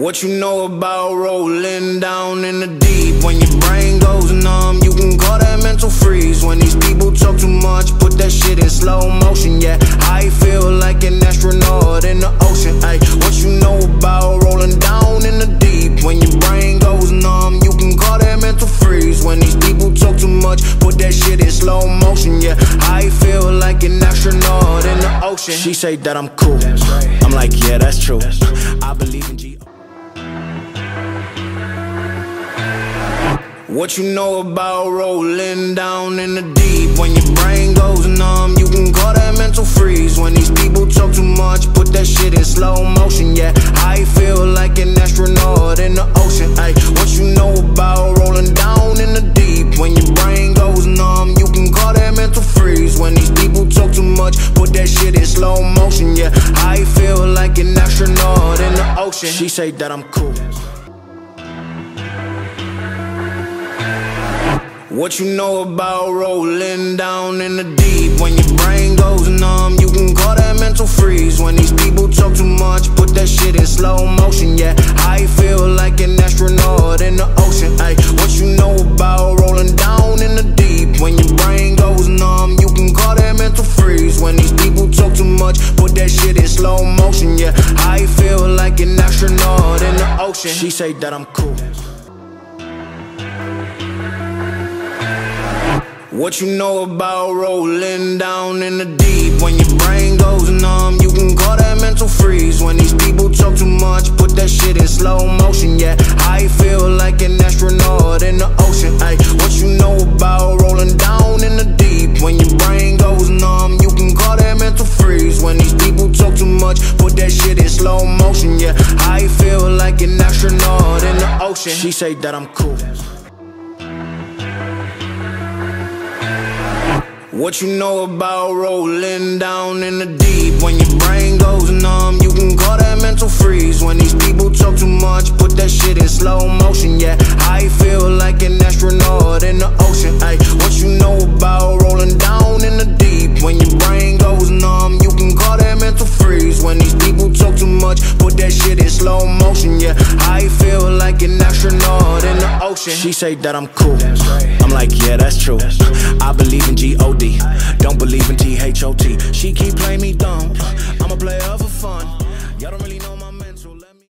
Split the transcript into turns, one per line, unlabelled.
What you know about rolling down in the deep? When your brain goes numb, you can call that mental freeze. When these people talk too much, put that shit in slow motion. Yeah, I feel like an astronaut in the ocean. Ay, what you know about rolling down in the deep? When your brain goes numb, you can call that mental freeze. When these people talk too much, put that shit in slow motion. Yeah, I feel like an astronaut in the ocean. She say that I'm cool, I'm like, yeah, that's true. I believe in G. What you know about rolling down in the deep? When your brain goes numb, you can call that mental freeze. When these people talk too much, put that shit in slow motion. Yeah, I feel like an astronaut in the ocean. Ay, what you know about rolling down in the deep? When your brain goes numb, you can call that mental freeze. When these people talk too much, put that shit in slow motion. Yeah, I feel like an astronaut in the ocean. She say that I'm cool. What you know about rolling down in the deep? When your brain goes numb, you can call that mental freeze. When these people talk too much, put that shit in slow motion. Yeah, I feel like an astronaut in the ocean. Ay, what you know about rolling down in the deep? When your brain goes numb, you can call that mental freeze. When these people talk too much, put that shit in slow motion. Yeah, I feel like an astronaut in the ocean. She say that I'm cool. What you know about rolling down in the deep? When your brain goes numb, you can call that mental freeze. When these people talk too much, put that shit in slow motion. Yeah, I feel like an astronaut in the ocean. Ay, what you know about rolling down in the deep? When your brain goes numb, you can call that mental freeze. When these people talk too much, put that shit in slow motion. Yeah, I feel like an astronaut in the ocean. She say that I'm cool. What you know about rolling down in the deep? When your brain goes numb, you can call that mental freeze. When these people talk too much, put that shit in slow motion. Yeah, I feel like an astronaut in the ocean. Ay, what you know about rolling down in the deep? When your brain goes numb, you can call that mental freeze. When these people talk too much, put that shit in slow motion. Yeah, I feel like an astronaut in the ocean. She say that I'm cool, I'm like, yeah, that's true. I believe in G.O.D. Don't believe in T.H.O.T. She keep playing me dumb, I'm a player for fun. Y'all don't really know